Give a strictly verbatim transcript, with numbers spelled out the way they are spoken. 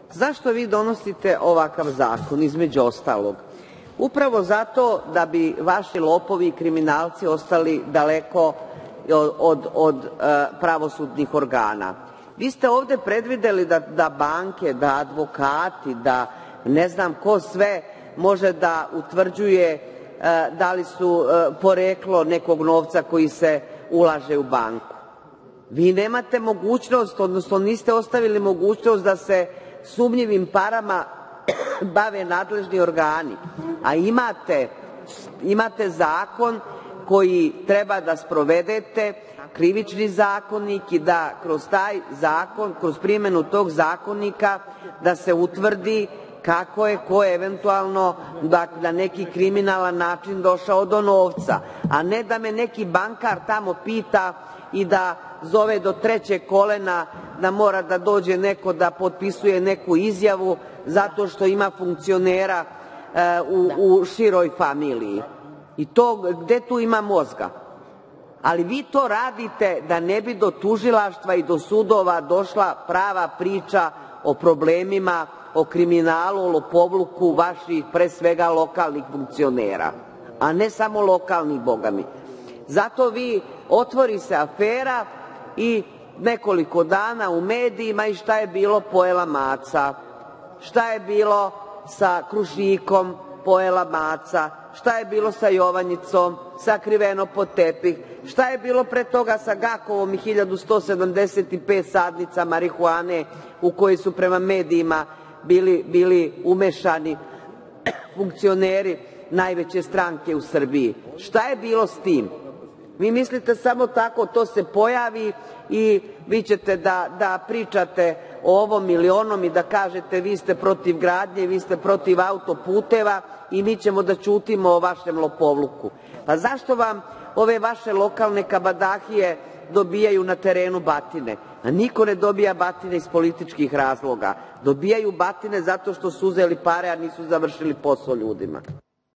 Zašto vi donosite ovakav zakon, između ostalog? Upravo zato da bi vaši lopovi i kriminalci ostali daleko od, od, od uh, pravosudnih organa. Vi ste ovde predvideli da, da banke, da advokati, da ne znam ko sve može da utvrđuje uh, da li su uh, poreklo nekog novca koji se ulaže u banku. Vi nemate mogućnost, odnosno niste ostavili mogućnost da se sumnjivim parama bave nadležni organi, a imate, imate zakon koji treba da sprovedete, Krivični zakonik, i da kroz taj zakon, kroz primenu tog zakonika da se utvrdi kako je ko eventualno da, na neki kriminalan način došao do novca, a ne da me neki bankar tamo pita i da zove do trećeg kolena da mora da dođe neko da potpisuje neku izjavu zato što ima funkcionera uh, u, u široj familiji. I to, gde tu ima mozga? Ali vi to radite da ne bi do tužilaštva i do sudova došla prava priča o problemima, o kriminalu, o lopovluku vaših, pre svega, lokalnih funkcionera, a ne samo lokalnih, bogami. Zato vi, otvori se afera i nekoliko dana u medijima i šta je bilo, pojela maca. Šta je bilo sa Krušikom, pojela maca. Šta je bilo sa Jovanjicom, sakriveno pod tepih. Šta je bilo pre toga sa Gakovom i hiljadu sto sedamdeset pet sadnica marihuane u kojoj su prema medijima bili, bili umešani funkcioneri najveće stranke u Srbiji. Šta je bilo s tim? Vi mislite samo tako, to se pojavi i vi ćete da, da pričate o ovom ili onom i da kažete vi ste protiv gradnje, vi ste protiv autoputeva i mi ćemo da ćutimo o vašem lopovluku. Pa zašto vam ove vaše lokalne kabadahije dobijaju na terenu batine? A niko ne dobija batine iz političkih razloga. Dobijaju batine zato što su uzeli pare, a nisu završili posao ljudima.